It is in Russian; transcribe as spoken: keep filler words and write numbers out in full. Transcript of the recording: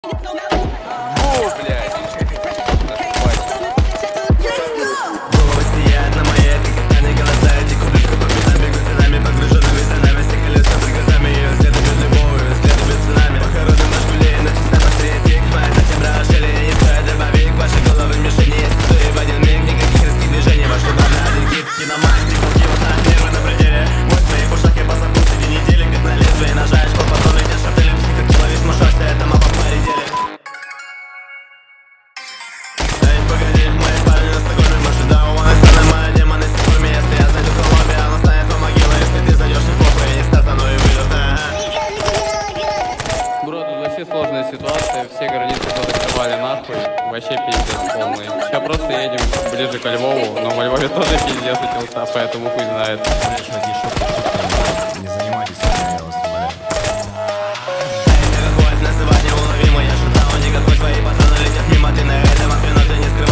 О, блядь. Головы сияют на моей, как они голоса. Эти кубышка по пятам бегут за нами, погруженными за нами. Все колеса под глазами, ее взгляды без любовью, взгляды без цунами. Похороним наш гулей, на часа посредик. Моя затем расшили, не стоит добавить. Ваши головы в мишени, если стоит в один миг. Никаких резких движений, ваш удар на один хит. Киномайк, не пути, вот на нервы на пределе. Мой в моих ушах, я позабыл среди недели. Как на лезвие нажаешь, по потом летят шаптели. Психокиловишь, мушашься, это мама поредели. Погоди, мои парни на Стокгольме, может, да, у нас она моя демона с форме. Если я зайду в Колумбию, она станет по могиле. Если ты зайдешь не похуй, я не стану и выйду. Бро, тут вообще сложная ситуация, все границы позакрывали нахуй, вообще пиздец полный. Сейчас просто едем ближе к Львову, но во Львове тоже пиздец начался, поэтому хуй знает. Не занимайтесь, я вас умоляю. Эй, не выходит называть неуловимо, я шутал, никакой свои пацаны летят мимо, ты на этом, а ты не скрывай.